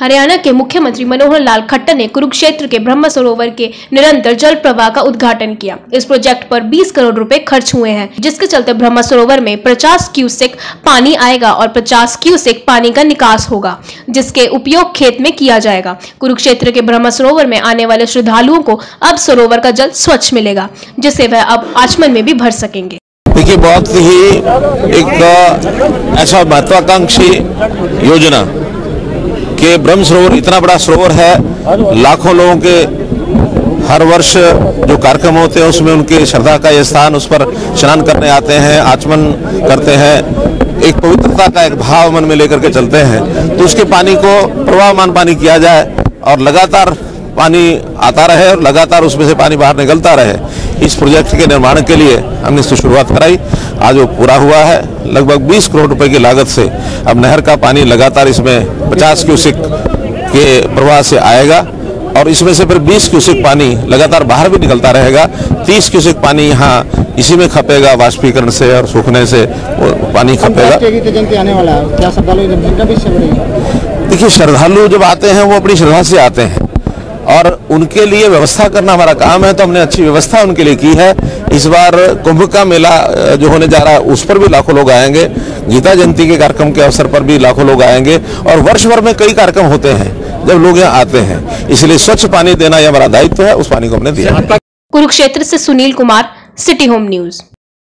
हरियाणा के मुख्यमंत्री मनोहर लाल खट्टर ने कुरुक्षेत्र के ब्रह्म सरोवर के निरंतर जल प्रवाह का उद्घाटन किया। इस प्रोजेक्ट पर 20 करोड़ रुपए खर्च हुए हैं, जिसके चलते ब्रह्म सरोवर में 50 क्यूसेक पानी आएगा और 50 क्यूसेक पानी का निकास होगा, जिसके उपयोग खेत में किया जाएगा। कुरुक्षेत्र के ब्रह्म सरोवर में आने वाले श्रद्धालुओं को अब सरोवर का जल स्वच्छ मिलेगा, जिससे वह अब आचमन में भी भर सकेंगे। देखिए, बहुत ही एक ऐसा महत्वाकांक्षी योजना कि ब्रह्म सरोवर इतना बड़ा सरोवर है, लाखों लोगों के हर वर्ष जो कार्यक्रम होते हैं उसमें उनके श्रद्धा का ये स्थान, उस पर स्नान करने आते हैं, आचमन करते हैं, एक पवित्रता का एक भाव मन में लेकर के चलते हैं। तो उसके पानी को प्रवाहमान पानी किया जाए और लगातार पानी आता रहे और लगातार उसमें से पानी बाहर निकलता रहे। इस प्रोजेक्ट के निर्माण के लिए हमने इसकी शुरुआत कराई। आज वो पूरा हुआ है। लगभग 20 करोड़ रुपए की लागत से अब नहर का पानी लगातार इसमें 50 क्यूसेक के प्रवाह से आएगा और इसमें से फिर 20 क्यूसेक पानी लगातार बाहर भी निकलता रहेगा। 30 क्यूसेक पानी यहाँ इसी में खपेगा, वाष्पीकरण से और सूखने से वो पानी खपेगा। आने वाला है, क्या श्रद्धालु देखिए, श्रद्धालु जब आते हैं वो अपनी श्रद्धा से आते हैं और उनके लिए व्यवस्था करना हमारा काम है, तो हमने अच्छी व्यवस्था उनके लिए की है। इस बार कुंभ का मेला जो होने जा रहा है उस पर भी लाखों लोग आएंगे, गीता जयंती के कार्यक्रम के अवसर पर भी लाखों लोग आएंगे और वर्ष भर में कई कार्यक्रम होते हैं जब लोग यहाँ आते हैं। इसलिए स्वच्छ पानी देना यह हमारा दायित्व है, उस पानी को हमने दिया। कुरुक्षेत्र से Sunil Kumar, city home news.